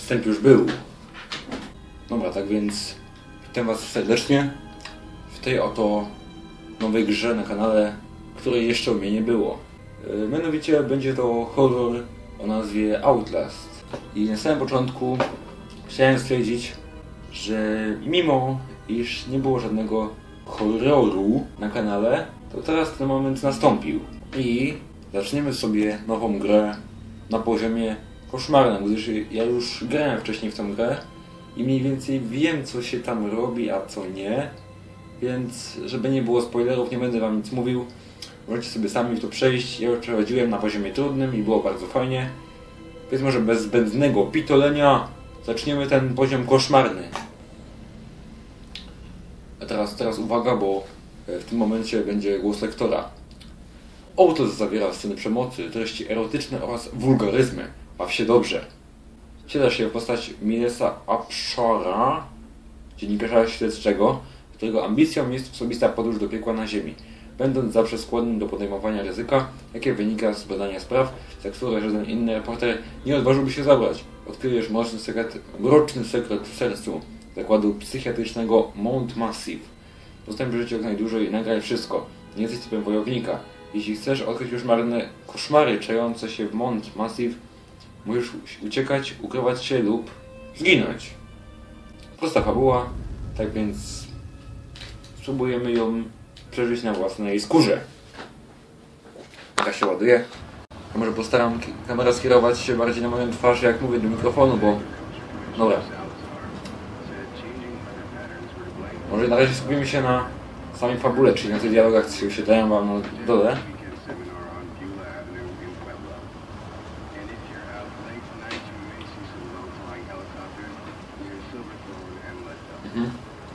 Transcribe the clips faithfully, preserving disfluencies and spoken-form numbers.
wstęp już był. Dobra, tak więc witam was serdecznie w tej oto nowej grze na kanale, której jeszcze u mnie nie było. Yy, mianowicie będzie to horror o nazwie Outlast. I na samym początku chciałem stwierdzić, że mimo iż nie było żadnego horroru na kanale, to teraz ten moment nastąpił. I zaczniemy sobie nową grę na poziomie koszmarnym, gdyż ja już grałem wcześniej w tę grę i mniej więcej wiem, co się tam robi, a co nie. Więc żeby nie było spoilerów, nie będę wam nic mówił. Możecie sobie sami w to przejść. Ja już przechodziłem na poziomie trudnym i było bardzo fajnie. Więc może bez zbędnego pitolenia zaczniemy ten poziom koszmarny. A teraz, teraz uwaga, bo w tym momencie będzie głos lektora. Outlast zawiera sceny przemocy, treści erotyczne oraz wulgaryzmy. Baw się dobrze. Wciela się w postać Milesa Upshara, dziennikarza śledczego, którego ambicją jest osobista podróż do piekła na ziemi, będąc zawsze skłonnym do podejmowania ryzyka, jakie wynika z badania spraw, za które żaden inny reporter nie odważyłby się zabrać. Odkryjesz mroczny sekret, mroczny sekret w sercu zakładu psychiatrycznego Mount Massive. Dostęp życia jak najdłużej i nagraj wszystko. Nie jesteś typem wojownika. Jeśli chcesz odkryć już marne koszmary czające się w Mount Massive, musisz uciekać, ukrywać się lub zginąć. Prosta fabuła, tak więc spróbujemy ją przeżyć na własnej skórze. Jak się ładuje. A może postaram kamerę skierować się bardziej na moją twarz, jak mówię do mikrofonu, bo... Dobra. Może na razie skupimy się na samej fabule, czyli na tych dialogach, co się wyświetlają wam na dole. Mhm.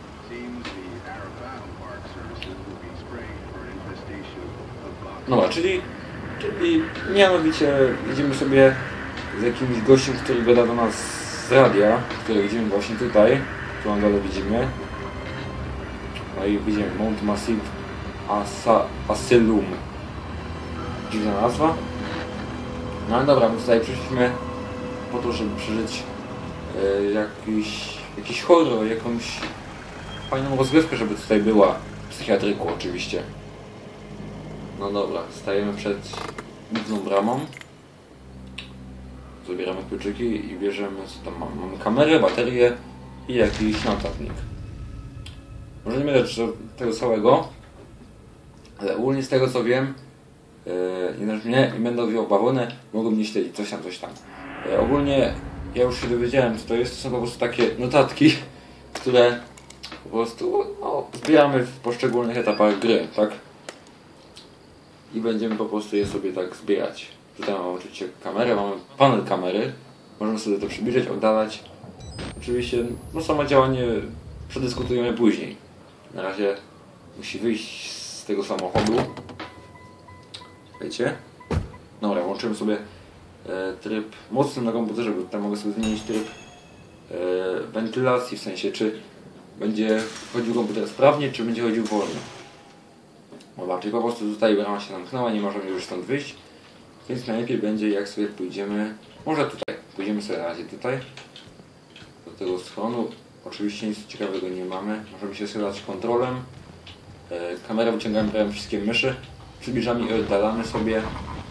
Dobra, czyli, czyli mianowicie idziemy sobie z jakimś gościem, który gada do nas z radia, który widzimy właśnie tutaj, tu na dole widzimy. No i widzimy Mount Massive Asa Asylum. Dziwna nazwa. No ale dobra, my tutaj przyszliśmy po to, żeby przeżyć e, jakiś, jakiś horror, jakąś fajną rozgrywkę, żeby tutaj była. W psychiatryku oczywiście. No dobra, stajemy przed główną bramą. Zabieramy kluczyki i bierzemy, co tam mamy. Mamy kamerę, baterię i jakiś notatnik. Może nie będę czytał tego całego, ale ogólnie z tego co wiem, yy, nie mnie i będą wiedział bawełnę, mogą mnie śledzić, coś tam, coś tam. Yy, ogólnie ja już się dowiedziałem, co to jest. To są po prostu takie notatki, które po prostu no, zbieramy w poszczególnych etapach gry, tak? I będziemy po prostu je sobie tak zbierać. Tutaj mamy oczywiście kamerę, mamy panel kamery, możemy sobie to przybliżyć, oddalać. Oczywiście no samo działanie przedyskutujemy później. Na razie musi wyjść z tego samochodu. Wiecie? Dobra, włączymy sobie e, tryb mocny na komputerze, bo tutaj mogę sobie zmienić tryb e, wentylacji, w sensie czy będzie chodził komputer sprawnie, czy będzie chodził wolno. Dobra, czyli po prostu tutaj brama się zamknęła, nie możemy już stąd wyjść. Więc najlepiej będzie, jak sobie pójdziemy, może tutaj, pójdziemy sobie na razie tutaj, do tego schronu. Oczywiście nic ciekawego nie mamy, możemy się schylać kontrolem. E, kamerę wyciągamy prawym wszystkie myszy, przybliżamy i oddalamy sobie.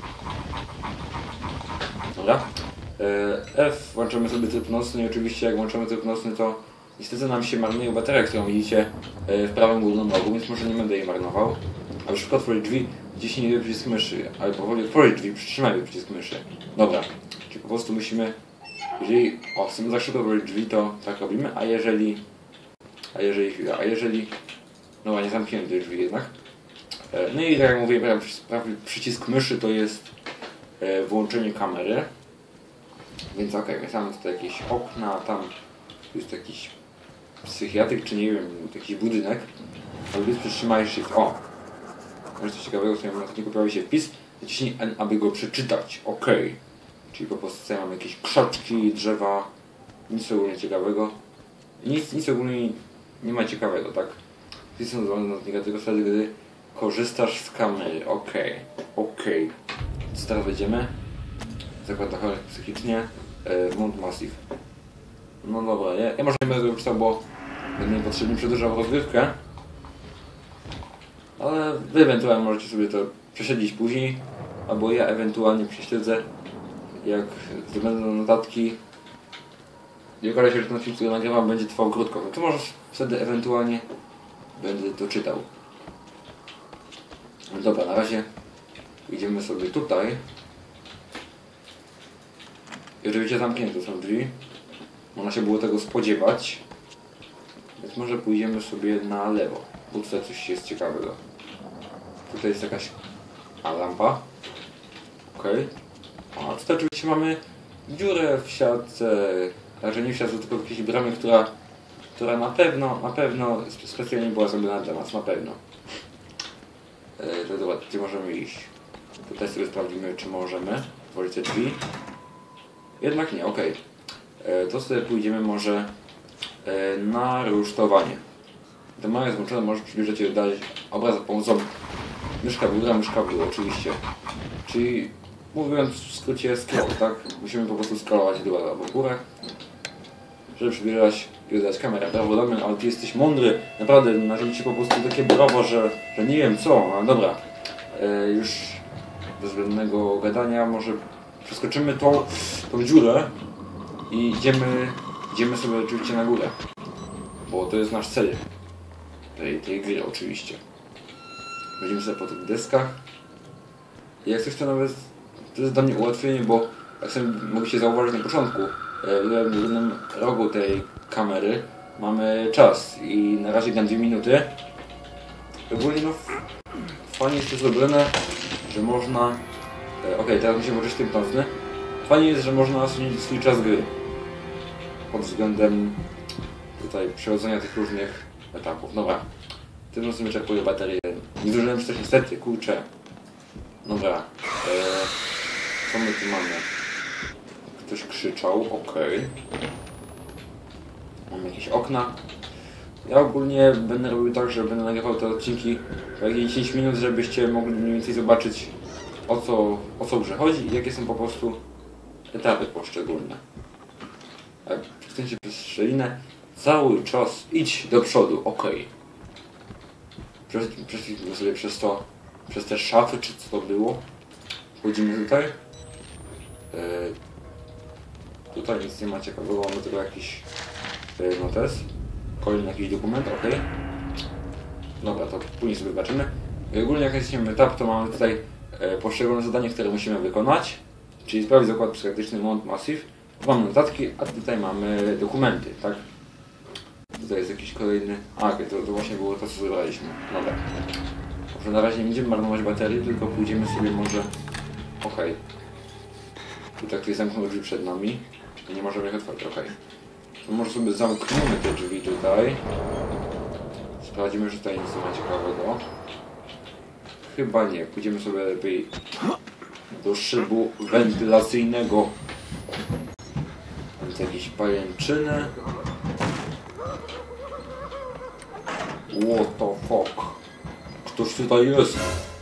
Dobra. E, F, włączamy sobie tryb nocny i oczywiście jak włączamy tryb nocny, to niestety nam się marnuje bateria, którą widzicie w prawym górnym rogu, więc może nie będę jej marnował. Ale szybko otworzyć drzwi, wciśnij przycisk myszy, ale powoli otworzyć drzwi, przytrzymaj przycisk myszy. Dobra, czyli po prostu musimy, jeżeli, o, chcemy za szybko otworzyć drzwi, to tak robimy, a jeżeli, a jeżeli, chwila, a jeżeli, no nie zamkniemy tych drzwi jednak. No i tak jak mówię, prawy, prawy przycisk myszy to jest włączenie kamery. Więc okej, okay, więc mamy tutaj jakieś okna, tam jest jakiś psychiatryk, czy nie wiem, jakiś budynek. Ale więc przytrzymaj się, o! Może coś ciekawego, w swoim notatniku pojawi się wpis, naciśnij N, aby go przeczytać, ok. Czyli po prostu tutaj mamy jakieś krzaczki, drzewa, nic ogólnie ciekawego. Nic, nic ogólnie nie ma ciekawego, tak? Wpis są do notatnika tylko wtedy, gdy korzystasz z kamery, ok, ok. Co teraz wejdziemy? Zakład na chorych psychicznie, e, Mount Massive. No dobra, ja, ja może nie będę czytał, bo będę niepotrzebnie przedłużał rozgrywkę. Ale wy ewentualnie możecie sobie to prześledzić później, albo ja ewentualnie prześledzę, jak zdobędę notatki. I okaże się, że ten film, który nagrywam, będzie trwał krótko, no to może wtedy ewentualnie będę to czytał. No dobra, na razie idziemy sobie tutaj. I oczywiście zamknięte są drzwi. Można się było tego spodziewać. Więc może pójdziemy sobie na lewo. Bo tutaj coś jest ciekawego. Tutaj jest jakaś a, lampa. Okej. Okay. A tutaj oczywiście mamy dziurę w siatce. Znaczy nie w siatce, tylko w jakiejś bramie, która, która na pewno, na pewno specjalnie była zrobiona dla nas. Na pewno. E, to dobra, gdzie możemy iść? Tutaj sobie sprawdzimy, czy możemy otworzyć te drzwi. Jednak nie, okej. Okay. To sobie pójdziemy może e, na rusztowanie. To małe złączone może przybliżyć i dać obraz za pomocą myszka w górę, myszka w dół, oczywiście. Czyli mówiąc w skrócie scroll, tak? Musimy po prostu scrollować dół albo w górę, żeby przybliżać i dodać kamerę. Brawo Damian, ale ty jesteś mądry. Naprawdę, narzuci ci po prostu takie brawo, że, że nie wiem co. No dobra, e, już bez zbędnego gadania może przeskoczymy tą, tą dziurę i idziemy, idziemy sobie oczywiście na górę. Bo to jest nasz cel tej, tej gry oczywiście. Będziemy sobie po tych deskach. I jak coś to nawet, to jest dla mnie ułatwienie, bo jak sobie mogliście zauważyć na początku, w jednym rogu tej kamery mamy czas i na razie na dwie minuty. Ogólnie no fajnie jest to zrobione, że można... Ok, teraz mi się może tym nocny. Fajnie jest, że można zmienić swój czas gry. Pod względem tutaj przechodzenia tych różnych etapów. Dobra. W tym momencie wyczerpuję baterię. Nie zdążyłem przecież niestety, kurczę. Dobra. Eee, co my tu mamy? Ktoś krzyczał, okej. Okay. Mamy jakieś okna. Ja ogólnie będę robił tak, że będę nagrywał te odcinki w jakieś dziesięć minut, żebyście mogli mniej więcej zobaczyć o co, o co grze chodzi i jakie są po prostu etapy poszczególne. Jak chcecie przez szczelinę, cały czas idź do przodu, okej. Okay. Przeszliśmy sobie przez to, przez te szafy, czy co to było. Wchodzimy tutaj. Yy, tutaj nic nie ma ciekawego, mamy tylko jakiś yy, notes. Kolejny jakiś dokument, okej. Okay. Dobra, to później sobie zobaczymy. I ogólnie jak jesteśmy etap, to mamy tutaj yy, poszczególne zadanie, które musimy wykonać. Czyli sprawdzić zakład psychiatryczny Mount Massive. Tu mamy notatki, a tutaj mamy dokumenty, tak? Tutaj jest jakiś kolejny... A, okay, to, to właśnie było to, co zebraliśmy. Dobra. Może na razie nie będziemy marnować baterii, tylko pójdziemy sobie może... Okej. Okay. Tutaj ktoś zamknął drzwi przed nami. Nie możemy ich otworzyć, okej. Okay. To może sobie zamkniemy te drzwi tutaj. Sprawdzimy, że tutaj nic nie ma ciekawego. Chyba nie. Pójdziemy sobie lepiej do szybu wentylacyjnego. Więc jakieś pajęczyny. What the fuck? Ktoś tutaj jest.